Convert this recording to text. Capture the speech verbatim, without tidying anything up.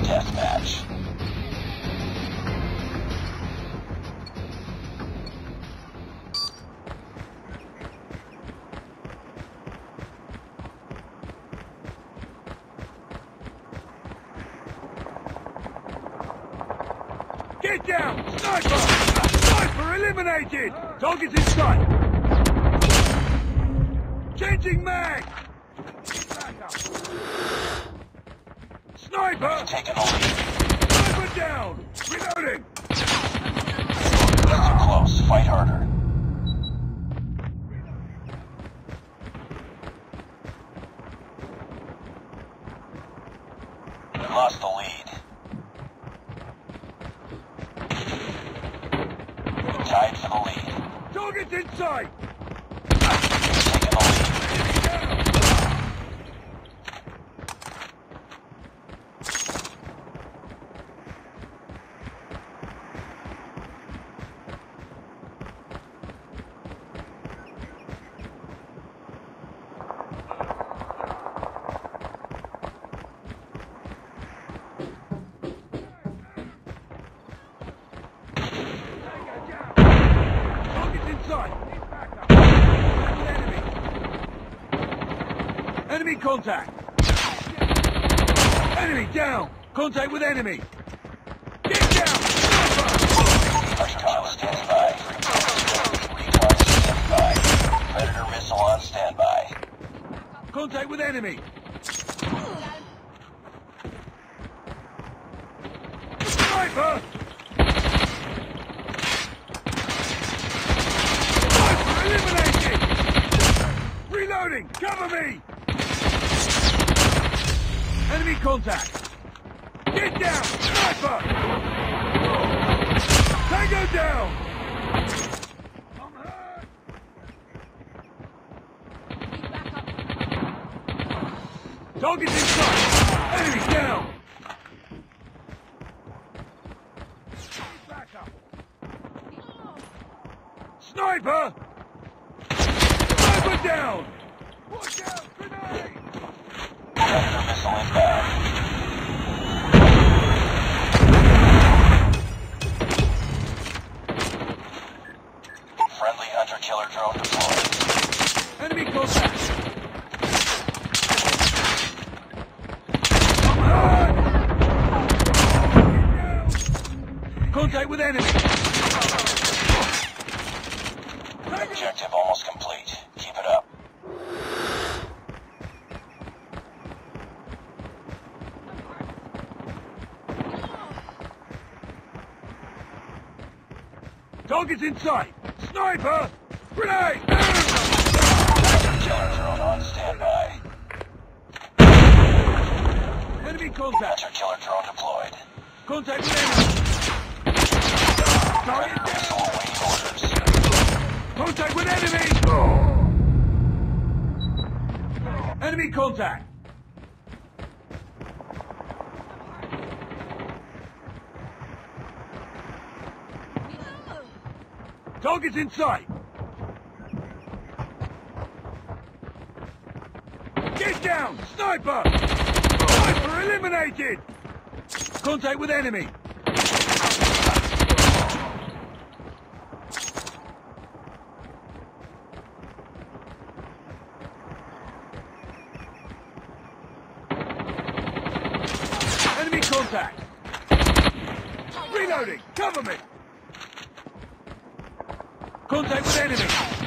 deathmatch. Get down! Sniper! Sniper eliminated! Target in sight! Changing mag! Sniper! Taking the lead. Sniper down! Reloading! Get too close. Fight harder. We lost the lead. We tied for the lead. Target in sight! Taking the lead. Enemy contact! Enemy down! Contact with enemy! Get down! Recon standing by. Recon standing by. Predator missile on standby. Contact with enemy! Sniper! Sniper eliminated! Reloading! Cover me! Enemy contact! Get down! Sniper! Tango down! I'm hurt! Target in sight! Enemy down! Back up! Sniper! Sniper down! Watch out! Grenade! Predator missile inbound. Friendly hunter-killer drone deployed. Enemy contact! Contact with enemy! Objective almost complete. Keep it up. Target's in sight! Sniper! Grenade! Killer drone on standby. Enemy contact! Hunter-killer drone deployed. Contact with enemy! Target Predator missile down! awaiting orders. Contact with enemy! Enemy contact! Target's in sight! Get down! Sniper! Sniper eliminated! Contact with enemy! Enemy contact! Reloading! Cover me! Contact with enemy!